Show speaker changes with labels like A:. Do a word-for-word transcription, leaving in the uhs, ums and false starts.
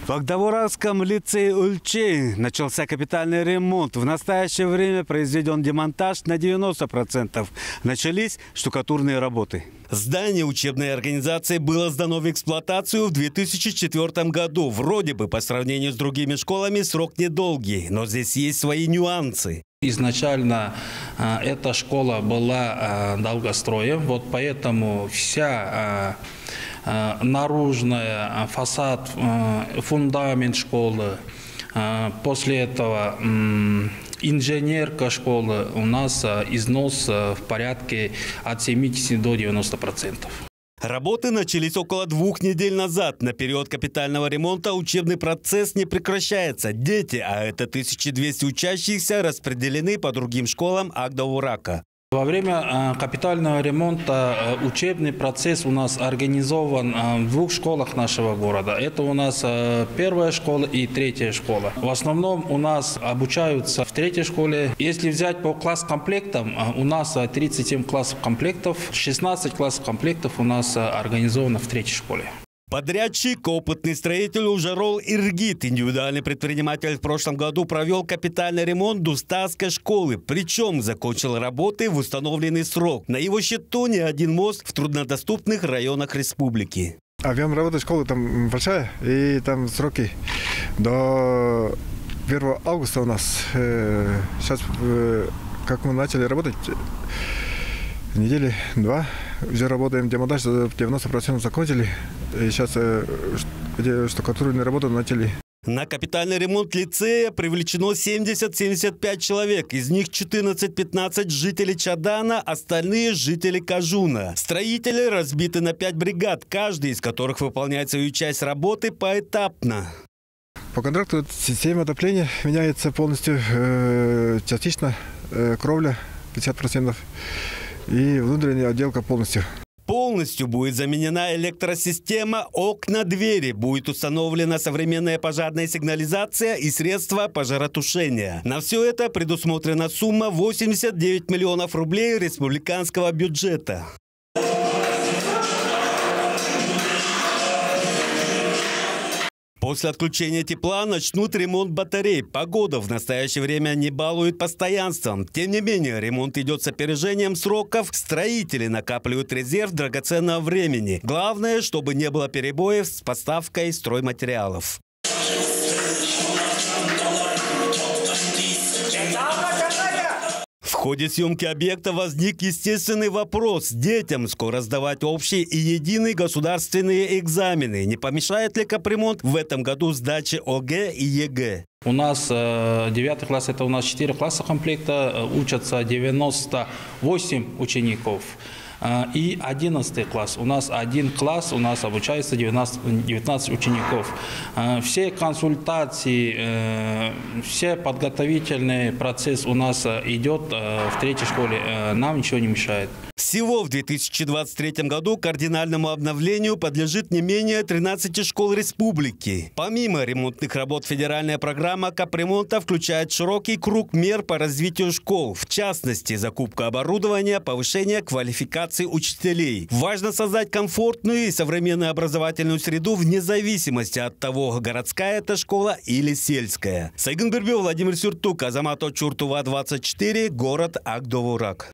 A: В Агдавуракском лицее Ульчей начался капитальный ремонт. В настоящее время произведен демонтаж на девяносто процентов. Начались штукатурные работы. Здание учебной организации было сдано в эксплуатацию в две тысячи четвёртом году. Вроде бы по сравнению с другими школами срок недолгий, но здесь есть свои нюансы.
B: Изначально э, эта школа была э, долгостроем, вот поэтому вся э, э, наружная, фасад, э, фундамент школы, э, после этого э, инженерка школы у нас э, износ э, в порядке от семидесяти до девяноста процентов.
A: Работы начались около двух недель назад. На период капитального ремонта учебный процесс не прекращается. Дети, а это тысяча двести учащихся, распределены по другим школам Агдавурака.
B: Во время капитального ремонта учебный процесс у нас организован в двух школах нашего города. Это у нас первая школа и третья школа. В основном у нас обучаются в третьей школе. Если взять по класс-комплектам, у нас тридцать семь классов комплектов, шестнадцать классов комплектов у нас организовано в третьей школе.
A: Подрядчик – опытный строитель Ужарол Иргит. Индивидуальный предприниматель в прошлом году провел капитальный ремонт Дустасской школы. Причем закончил работы в установленный срок. На его счету не один мост в труднодоступных районах республики.
C: Объем работы школы там большая, и там сроки до первого августа у нас. Сейчас, как мы начали работать, недели два, уже работаем, демонтаж девяносто процентов закончили. И сейчас где штукатурные работы начали.
A: На капитальный ремонт лицея привлечено семьдесят — семьдесят пять человек. Из них четырнадцать-пятнадцать жителей Чадана, остальные жители Кажуна. Строители разбиты на пять бригад, каждый из которых выполняет свою часть работы поэтапно.
C: По контракту система отопления меняется полностью, э, частично э, кровля пятьдесят процентов и внутренняя отделка полностью.
A: Полностью будет заменена электросистема, окна, двери. Будет установлена современная пожарная сигнализация и средства пожаротушения. На все это предусмотрена сумма восемьдесят девять миллионов рублей республиканского бюджета. После отключения тепла начнут ремонт батарей. Погода в настоящее время не балует постоянством. Тем не менее, ремонт идет с опережением сроков. Строители накапливают резерв драгоценного времени. Главное, чтобы не было перебоев с поставкой стройматериалов. В ходе съемки объекта возник естественный вопрос. Детям скоро сдавать общие и единые государственные экзамены. Не помешает ли капремонт в этом году сдаче ОГЭ и ЕГЭ?
B: У нас девятый класс, это у нас четыре класса комплекта, учатся девяносто восемь учеников. И одиннадцатый класс. У нас один класс, у нас обучается девятнадцать, девятнадцать учеников. Все консультации, все подготовительный процесс у нас идет в третьей школе. Нам ничего не мешает.
A: Всего в две тысячи двадцать третьем году кардинальному обновлению подлежит не менее тринадцати школ республики. Помимо ремонтных работ, федеральная программа капремонта включает широкий круг мер по развитию школ. В частности, закупка оборудования, повышение квалификации учителей. Важно создать комфортную и современную образовательную среду вне зависимости от того, городская это школа или сельская. Сайгын Бирбиев, Владимир Сюртук, Азамат Чуртува, двадцать четыре, город Агдавурак.